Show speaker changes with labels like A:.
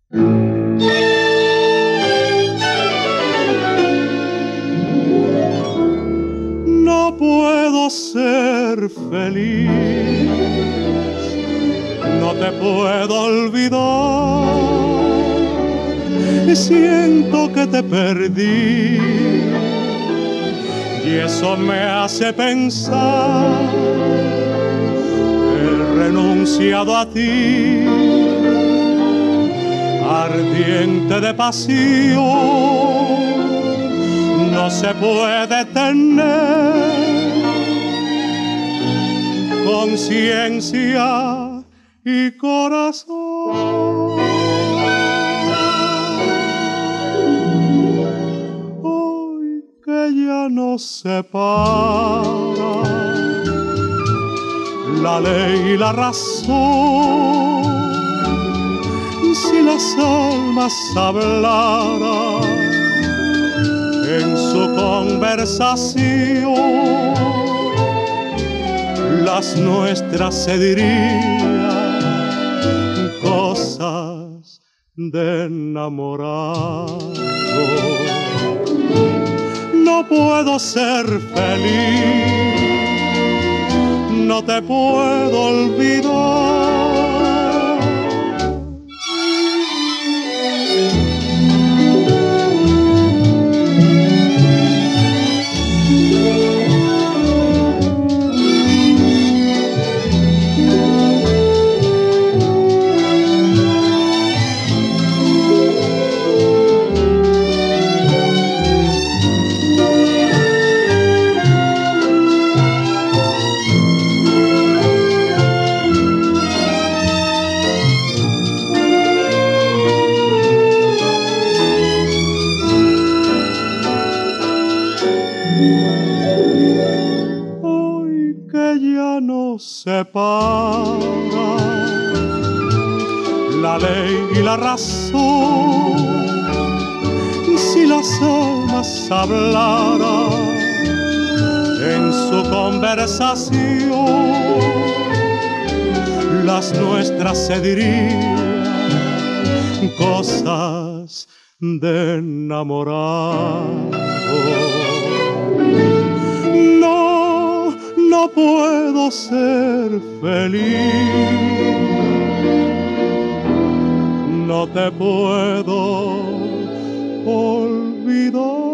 A: No puedo ser feliz, no te puedo olvidar, siento que te perdí y eso me hace pensar que he renunciado a ti, ardiente de pasión. No se puede tener conciencia y corazón. Hoy que ya nos separa la ley y la razón, si las almas hablaran en su conversación, las nuestras se dirían cosas de enamorado. No puedo ser feliz, no te puedo olvidar. Hoy que ya nos separa la ley y la razón, si las almas hablaran en su conversación, las nuestras se dirían cosas de enamorado. No puedo ser feliz, no te puedo olvidar.